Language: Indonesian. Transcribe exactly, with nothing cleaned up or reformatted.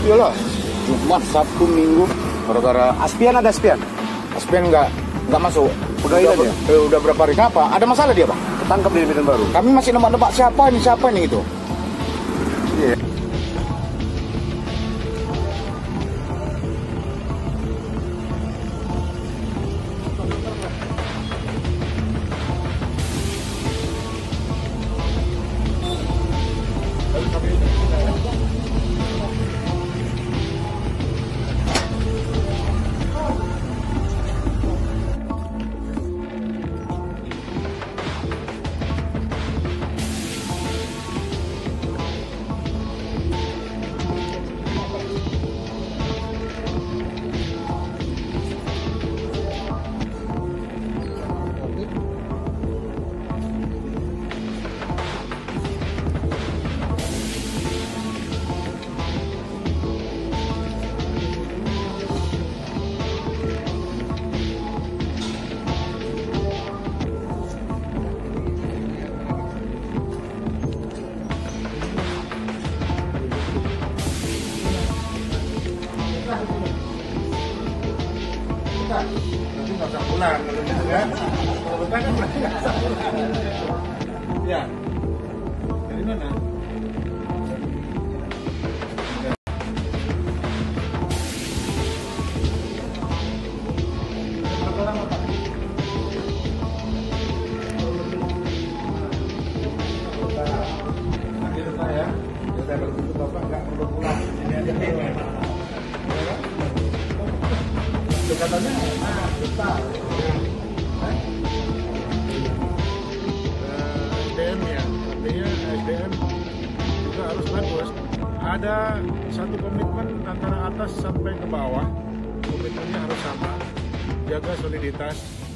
Iyalah, Jumat, Sabtu, Minggu. Gara-gara Aspian ada Aspian? Aspian nggak nggak masuk. Pegawai udah, dia? Eh, udah berapa hari? Kenapa? Ada masalah dia, Bang? Ketangkap di Medan Baru. Kami masih nebak-nebak siapa ini, siapa ini gitu. Iya. Nanti nggak usah pulang, ya. Kalau betah kan berarti nggak usah pulang. Ya, dari mana? Nanti betah ya. Saya bertutup bapak nggak perlu pulang. Ini aja nih. Katanya enak, besar. S D M ya, artinya S D M juga harus bagus. Ada satu komitmen antara atas sampai ke bawah, komitmennya harus sama, jaga soliditas.